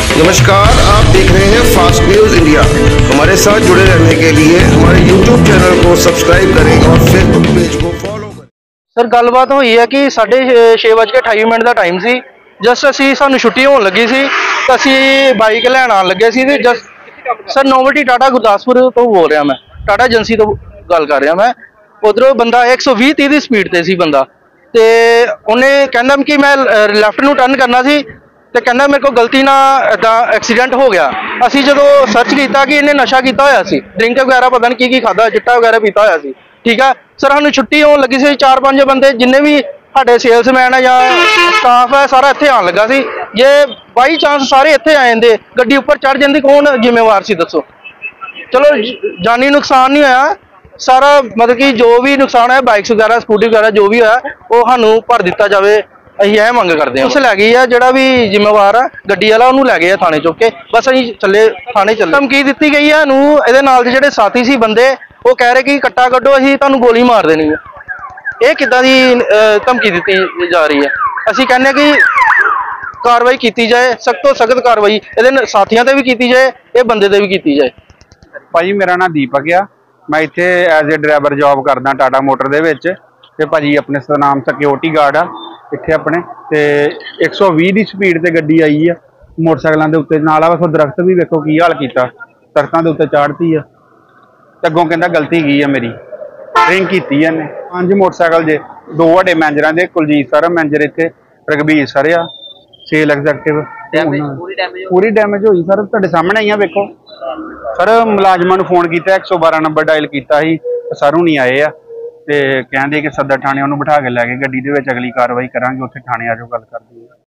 नमस्कार, आप देख रहे हैं फास्ट न्यूज इंडिया। हमारे साथ जुड़े रहने के लिए हमारे YouTube चैनल को सब्सक्राइब करें और फेसबुक पेज को फॉलो करें। सर गलबात हुई है कि 6:28 ਦਾ ਟਾਈਮ ਸੀ। ਜਸਟ ਅਸੀਂ ਸਾਨੂੰ ਛੁੱਟੀ ਹੋਣ ਲੱਗੀ ਸੀ ਤਾਂ ਅਸੀਂ ਬਾਈਕ ਲੈਣ ਆਣ ਲੱਗੇ ਸੀ ਤੇ just sir novelty Tata Gurdaspur ਤੋਂ ਬੋਲ ਰਿਹਾ ਮੈਂ, ਟਾਟਾ ਏਜੰਸੀ ਤੋਂ ਗੱਲ ਕਰ ਰਿਹਾ ਮੈਂ। ਉਧਰੋਂ ਬੰਦਾ 120-30 ਦੀ ਸਪੀਡ ਤੇ ਸੀ ਬੰਦਾ, ਤੇ ਉਹਨੇ ਕਹਿੰਦਾ ਕਿ ਮੈਂ ਲੈਫਟ ਨੂੰ ਟਰਨ ਕਰਨਾ ਸੀ ਤੇ ਕਹਿੰਦਾ ਮੇਰੇ ਕੋਲ ਗਲਤੀ ਨਾਲ ਇਦਾਂ ਐਕਸੀਡੈਂਟ ਹੋ ਗਿਆ। ਅਸੀਂ ਜਦੋਂ ਸਰਚ ਕੀਤਾ ਕਿ ਇਹਨੇ ਨਸ਼ਾ ਕੀਤਾ ਹੋਇਆ ਸੀ, ਡਰਿੰਕ ਵਗੈਰਾ ਪਤਾ ਨਹੀਂ ਕੀ ਖਾਦਾ, ਚਿੱਟਾ ਵਗੈਰਾ ਪੀਤਾ ਹੋਇਆ ਸੀ। ਠੀਕ ਆ ਸਰ, ਸਾਨੂੰ ਛੁੱਟੀ ਹੋਣ ਲੱਗੀ ਸੀ। 4-5 ਬੰਦੇ ਜਿੰਨੇ ਵੀ ਸਾਡੇ ਸੇਲਸਮੈਨ ਹੈ ਜਾਂ ਸਟਾਫ ਹੈ ਸਾਰਾ ਇੱਥੇ ਆਉਣ ਲੱਗਾ ਸੀ। ਜੇ ਬਾਈ ਚਾਂਸ ਸਾਰੇ ਇੱਥੇ ਆ ਜਾਂਦੇ, ਗੱਡੀ ਉੱਪਰ ਚੜ ਜਾਂਦੀ, ਕੌਣ ਜ਼ਿੰਮੇਵਾਰ ਸੀ ਦੱਸੋ? ਚਲੋ ਜਾਨੀ ਨੁਕਸਾਨ ਨਹੀਂ ਹੋਇਆ, ਸਾਰਾ ਮਤਲਬ ਕਿ ਜੋ ਵੀ ਨੁਕਸਾਨ ਹੈ ਬਾਈਕਸ ਵਗੈਰਾ ਸਕੂਟੀ ਵਗੈਰਾ ਜੋ ਵੀ ਹੋਇਆ ਉਹ ਸਾਨੂੰ ਭਰ ਦਿੱਤਾ ਜਾਵੇ। ਅਸੀਂ ਇਹ ਮੰਗ ਕਰਦੇ ਹਾਂ। ਉਸ ਲੈ ਗਈ ਆ ਜਿਹੜਾ ਵੀ ਜ਼ਿੰਮੇਵਾਰ ਆ ਗੱਡੀ ਵਾਲਾ, ਉਹਨੂੰ ਲੈ ਗਏ ਆ ਥਾਣੇ ਚੁੱਕ ਕੇ। ਬਸ ਅਸੀਂ ਥਾਣੇ ਚੱਲੇ। ਧਮਕੀ ਦਿੱਤੀ ਗਈ ਆ ਨੂੰ, ਇਹਦੇ ਨਾਲ ਦੇ ਜਿਹੜੇ ਸਾਥੀ ਸੀ ਬੰਦੇ ਉਹ ਕਹਿ ਰਹੇ ਕਿ ਕੱਟਾ ਕੱਢੋ, ਅਸੀਂ ਤੁਹਾਨੂੰ ਗੋਲੀ ਮਾਰ ਦੇਣੀ ਹੈ। ਇਹ ਕਿੱਦਾਂ ਦੀ ਧਮਕੀ ਦਿੱਤੀ ਜਾ ਰਹੀ ਹੈ? ਅਸੀਂ ਕਹਿੰਦੇ ਕਿ ਕਾਰਵਾਈ ਕੀਤੀ ਜਾਏ, ਸਖਤ ਤੋਂ ਸਖਤ ਕਾਰਵਾਈ ਇਹਦੇ ਸਾਥੀਆਂ ਤੇ ਵੀ ਕੀਤੀ ਜਾਏ, ਇਹ ਬੰਦੇ ਤੇ ਵੀ ਕੀਤੀ ਜਾਏ। ਭਾਜੀ ਮੇਰਾ ਨਾਮ ਦੀਪਕ ਆ, ਮੈਂ ਇੱਥੇ ਐਜ਼ ਏ ਡਰਾਈਵਰ ਜੌਬ ਕਰਦਾ ਟਾਟਾ ਮੋਟਰ ਦੇ ਵਿੱਚ। ਤੇ ਭਾਜੀ ਆਪਣੇ ਸਤਨਾਮ ਸਿਕਿਉਰਿਟੀ ਗਾਰਡ ਆ ਇੱਥੇ ਆਪਣੇ, ਤੇ 120 ਦੀ ਸਪੀਡ ਤੇ ਗੱਡੀ ਆਈ ਆ ਮੋਟਰਸਾਈਕਲਾਂ ਦੇ ਉੱਤੇ। ਨਾਲ ਆ ਵੇਖੋ ਦਰਖਤ ਵੀ ਵੇਖੋ ਕੀ ਹਾਲ ਕੀਤਾ, ਦਰਖਤਾਂ ਦੇ ਉੱਤੇ ਚਾੜਤੀ ਆ। ਤੇ ਅੱਗੋਂ ਕਹਿੰਦਾ ਗਲਤੀ ਕੀ ਆ ਮੇਰੀ, ਡਰਿੰਕ ਕੀਤੀ ਆ ਇਹਨੇ। 5 ਮੋਟਰਸਾਈਕਲ ਜੇ, 2 ਵੱਡੇ ਮੈਨੇਜਰਾਂ ਦੇ, ਕੁਲਜੀਤ ਸਰ ਮੈਨੇਜਰ ਇੱਥੇ, ਰਘਬੀਰ ਸਰ ਆ, ਸੇਲ ਐਗਜ਼ੈਕਟਿਵ। ਪੂਰੀ ਡੈਮੇਜ ਹੋਈ ਸਰ, ਤੁਹਾਡੇ ਸਾਹਮਣੇ ਹੀ ਆ ਵੇਖੋ ਸਰ। ਮੁਲਾਜ਼ਮਾਂ ਨੂੰ ਫੋਨ ਕੀਤਾ, 112 ਨੰਬਰ ਡਾਇਲ ਕੀਤਾ ਸੀ, ਸਰ ਹੁਣੀ ਆਏ ਆ ਤੇ ਕਹਿੰਦੇ ਕਿ ਸਦਰ ਥਾਣੇ ਉਹਨੂੰ ਬਿਠਾ ਕੇ ਲੈ ਗਏ ਗੱਡੀ ਦੇ ਵਿੱਚ। ਅਗਲੀ ਕਾਰਵਾਈ ਕਰਾਂਗੇ, ਉੱਥੇ ਥਾਣੇ ਆ ਜਾਓ, ਗੱਲ ਕਰਦੇ ਹਾਂ।